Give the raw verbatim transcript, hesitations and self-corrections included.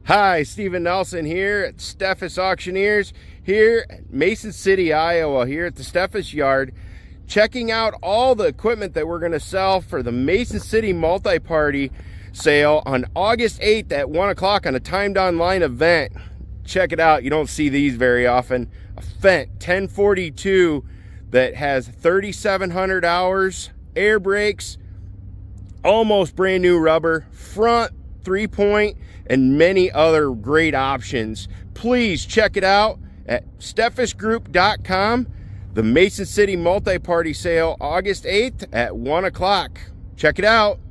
Hi, Stephen Nelson here at Steffes Auctioneers here at Mason City, Iowa, here at the Steffes Yard, checking out all the equipment that we're going to sell for the Mason City multi-party sale on August eighth at one o'clock on a timed online event. Check it out. You don't see these very often. A Fendt ten forty-two that has thirty-seven hundred hours, air brakes, almost brand new rubber, front three-point, and many other great options. Please check it out at steffes group dot com. The Mason City multi-party sale August eighth at one o'clock. Check it out.